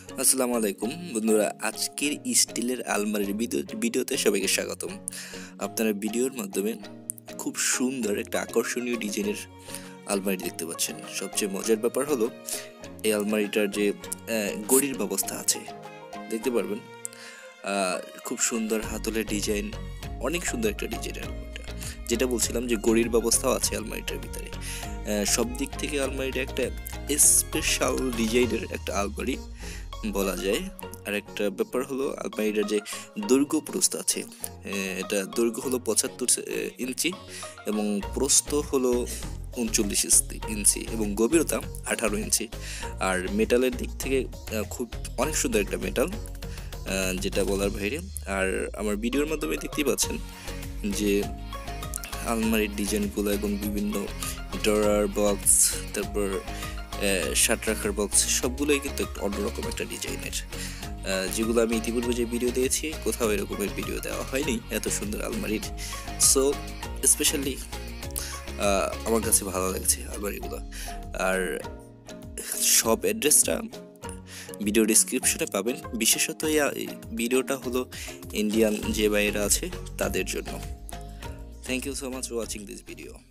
আসসালামু আলাইকুম বন্ধুরা, আজকের স্টিলের আলমারির ভিডিওতে সবাইকে স্বাগতম। আপনারা ভিডিওর মাধ্যমে খুব সুন্দর একটা আকর্ষণীয় ডিজাইনের আলমারি দেখতে পাচ্ছেন। সবচেয়ে মজার ব্যাপার হলো এই আলমারিটার যে গড়ির ব্যবস্থা আছে, দেখতে পারবেন। খুব সুন্দর হাতলের ডিজাইন, অনেক সুন্দর একটা ডিজাইনের আলমারিটা। যেটা বলছিলাম যে গড়ির ব্যবস্থাও আছে আলমারিটার ভিতরে। সব দিক থেকে আলমারিটা একটা স্পেশাল ডিজাইনের একটা আলমারি বলা যায়। আর একটা ব্যাপার হলো আলমারিটার যে দৈর্ঘ্য প্রস্থ আছে, এটা দৈর্ঘ্য হলো 75 ইঞ্চি এবং প্রস্থ হলো 39 ইঞ্চি এবং গভীরতা 18 ইঞ্চি। আর মেটালের দিক থেকে খুব অনেক সুন্দর একটা মেটাল, যেটা বলার বাইরে। আর আমার ভিডিওর মাধ্যমে দেখতেই পাচ্ছেন যে আলমারির ডিজাইনগুলো এবং বিভিন্ন ড্রয়ার বক্স, তারপর শার্ট রাখার বক্স, সবগুলোই কিন্তু একটু অন্যরকম একটা ডিজাইনের, যেগুলো আমি ইতিপূর্বে যে ভিডিও দিয়েছি কোথাও এরকমের ভিডিও দেওয়া হয়নি এত সুন্দর আলমারির। সো স্পেশালি আমার কাছে ভালো লাগছে আলমারিগুলো। আর সব অ্যাড্রেসটা ভিডিও ডিসক্রিপশনে পাবেন। বিশেষত এই ভিডিওটা হলো ইন্ডিয়ান যে ভাইয়েরা আছে তাদের জন্য। Thank you so much for watching this video.